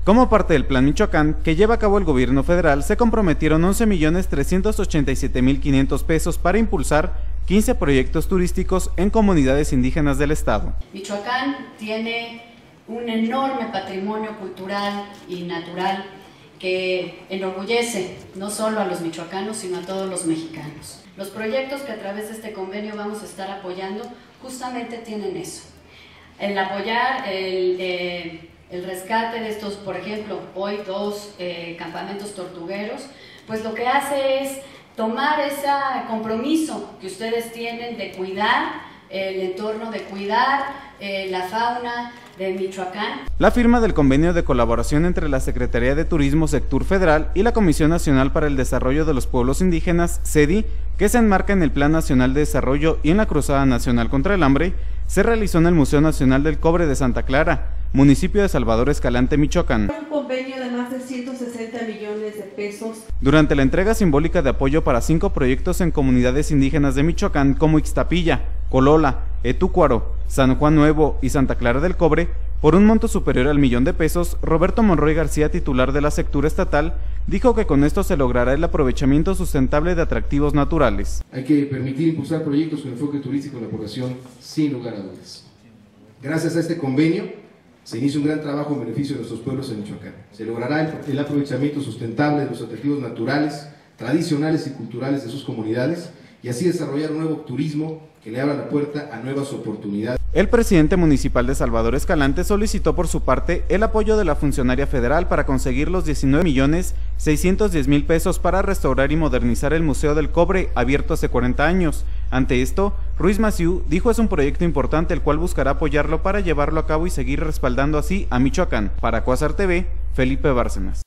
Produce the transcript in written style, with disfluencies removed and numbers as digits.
Como parte del Plan Michoacán que lleva a cabo el gobierno federal, se comprometieron 11.387.500 pesos para impulsar 15 proyectos turísticos en comunidades indígenas del estado. Michoacán tiene un enorme patrimonio cultural y natural que enorgullece no solo a los michoacanos, sino a todos los mexicanos. Los proyectos que a través de este convenio vamos a estar apoyando justamente tienen eso. El apoyar el rescate de estos, por ejemplo, hoy 2 campamentos tortugueros, pues lo que hace es tomar ese compromiso que ustedes tienen de cuidar el entorno, de cuidar la fauna de Michoacán. La firma del convenio de colaboración entre la Secretaría de Turismo Sectur Federal y la Comisión Nacional para el Desarrollo de los Pueblos Indígenas, CEDI, que se enmarca en el Plan Nacional de Desarrollo y en la Cruzada Nacional contra el Hambre, se realizó en el Museo Nacional del Cobre de Santa Clara, municipio de Salvador Escalante, Michoacán. Un convenio de más de 160 millones de pesos. Durante la entrega simbólica de apoyo para 5 proyectos en comunidades indígenas de Michoacán como Ixtapilla, Colola, Etúcuaro, San Juan Nuevo y Santa Clara del Cobre, por un monto superior al $1.000.000, Roberto Monroy García, titular de la Sectur Estatal, dijo que con esto se logrará el aprovechamiento sustentable de atractivos naturales. Hay que permitir impulsar proyectos con enfoque turístico en la población, sin lugar a dudas. Gracias a este convenio, se inicia un gran trabajo en beneficio de nuestros pueblos en Michoacán. Se logrará el aprovechamiento sustentable de los atractivos naturales, tradicionales y culturales de sus comunidades, y así desarrollar un nuevo turismo que le abra la puerta a nuevas oportunidades. El presidente municipal de Salvador Escalante solicitó por su parte el apoyo de la funcionaria federal para conseguir los 19.610.000 pesos para restaurar y modernizar el Museo del Cobre, abierto hace 40 años. Ante esto, Ruiz Massieu dijo es un proyecto importante el cual buscará apoyarlo para llevarlo a cabo y seguir respaldando así a Michoacán. Para Cuásar TV, Felipe Bárcenas.